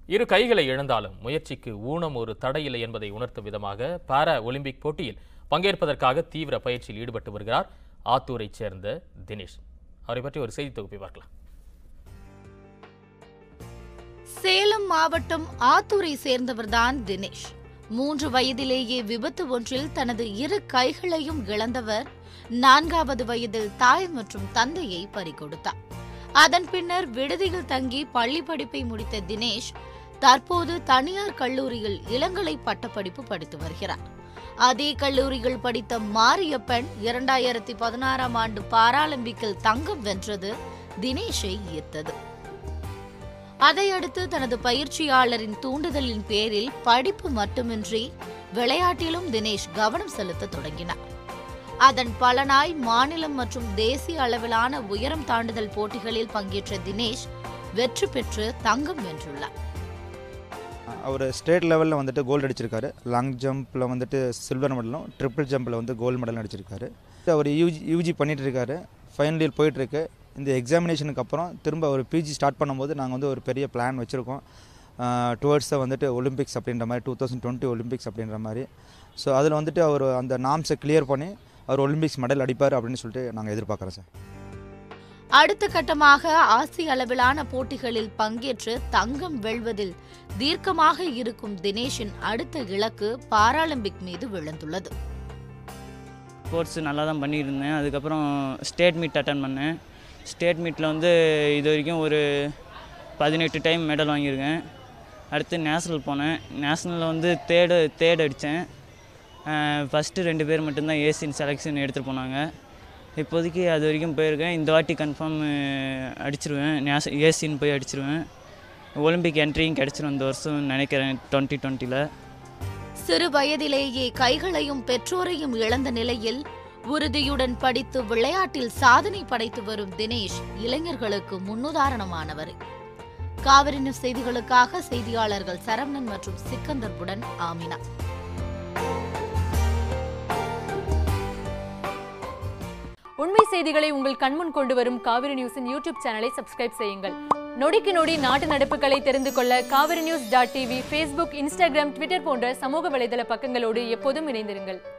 இரு கைகளை இழந்தாலும் முயற்சிக்கு ஊனம் ஒரு தடையில்லை என்பதை உணர்த்தும் விதமாக பாரா ஒலிம்பிக் போட்டியில் பங்கேற்பதற்காக தீவிர பயிற்சியில் ஈடுபட்டு வருகிறார் ஆத்தூரைச் சேர்ந்த தினேஷ். அவரை பற்றி ஒரு செய்தி தொகுப்பை பார்க்கலாம். சேலம் மாவட்டம் ஆத்தூரை சேர்ந்தவர்தான் தினேஷ். 3 வயதிலேயே விபத்து ஒன்றில் தனது இரு கைகளையும் இழந்தவர் 4வது வயதில் தாய் மற்றும் தந்தையை பறிகொடுத்தார். அதன் பின்னர் விடுதியில் தங்கி பள்ளி படிப்பை முடித்த தினேஷ் தற்போது தனியார் கல்லூரியில் இளங்கலை பட்டப்படிப்பு படித்து வருகிறார். அதே கல்லூரியில் படித்த மாரியப்பன் 2016ஆம் ஆண்டு பாராலிம்பிக்கில் தங்கம் வென்றது தினேஷை ஈர்த்தது. அதையடுத்து தனது பயிற்சியாளரின் தூண்டுதலின் பேரில் படிப்பு மட்டுமின்றி விளையாட்டிலும் தினேஷ் கவனம் செலுத்த தொடங்கினார். அதன் பலனாய் மாநிலம் மற்றும் தேசிய அளவிலான உயரம் தாண்டுதல் போட்டிகளில் பங்கேற்ற தினேஷ் வெற்றி பெற்று தங்கம் வென்றுள்ளார். அவர் ஸ்டேட் லெவலில் வந்துட்டு கோல்டு அடிச்சிருக்காரு. லாங் ஜம்பில் வந்துட்டு சில்வர் மெடலும், ட்ரிபிள் ஜம்பில் வந்து கோல்டு மெடலும் அடிச்சிருக்காரு. அவர் யூஜி பண்ணிகிட்டு இருக்காரு. ஃபைனல் இயர் போயிட்டுருக்கு. இந்த எக்ஸாமினேஷனுக்கு அப்புறம் திரும்ப ஒரு பிஜி ஸ்டார்ட் பண்ணும்போது நாங்கள் வந்து ஒரு பெரிய பிளான் வச்சுருக்கோம். டுவர்ட்ஸை வந்துட்டு ஒலிம்பிக்ஸ் அப்படின்ற மாதிரி 2020 ஒலிம்பிக்ஸ் அப்படின்ற மாதிரி. ஸோ அதில் வந்துட்டு அவர் அந்த நாம்ஸை கிளியர் பண்ணி அவர் ஒலிம்பிக்ஸ் மெடல் அடிப்பார் அப்படின்னு சொல்லிட்டு நாங்கள் எதிர்பார்க்குறோம் சார். அடுத்த கட்டமாக ஆசிய அளவிலான போட்டிகளில் பங்கேற்று தங்கம் வெல்வதில் தீர்க்கமாக இருக்கும் தினேஷின் அடுத்த இலக்கு பாராலிம்பிக் மீது விழுந்துள்ளது. ஸ்போர்ட்ஸ் நல்லா தான் பண்ணியிருந்தேன். அதுக்கப்புறம் ஸ்டேட் மீட் அட்டன் பண்ணேன். ஸ்டேட் மீட்டில் வந்து இது வரைக்கும் ஒரு 18 டைம் மெடல் வாங்கியிருக்கேன். அடுத்து நேஷ்னல் போனேன். நேஷ்னலில் வந்து தேர்ட் அடித்தேன். ஃபஸ்ட்டு 2 பேர் மட்டும்தான் ஏசியன் செலெக்ஷன் எடுத்துகிட்டு போனாங்க. இப்போதைக்கு அது வரைக்கும் போயிருக்கேன். இந்த வாட்டி கன்ஃபார்ம் அடிச்சிருவேன். ஏசியன் போய் அடிச்சிருவேன். ஒலிம்பிக் என்ட்ரியும் கிடச்சிரும் இந்த வருஷம் நினைக்கிறேன் 2020ல். சிறு வயதிலேயே கைகளையும் பெற்றோரையும் இழந்த நிலையில் உறுதியுடன் படித்து விளையாட்டில் சாதனை படைத்து வரும் தினேஷ் இளைஞர்களுக்கு முன்னுதாரணமானவர். காவிரி நியூஸ் செய்திகளுக்காக செய்தியாளர்கள் சரவணன் மற்றும் சிக்கந்தருடன் ஆமினா. உண்மை செய்திகளை உங்கள் கண்முன் கொண்டு வரும் காவிரி நியூஸின் யூடியூப் சேனலை சப்ஸ்கிரைப் செய்யுங்கள். நொடிக்கு நொடி நாட்டு நடப்புகளை தெரிந்து கொள்ள காவிரி நியூஸ்.tv, Facebook, Instagram, Twitter போன்ற சமூக வலைதள பக்கங்களோடு எப்போதும் இணைந்திருங்கள்.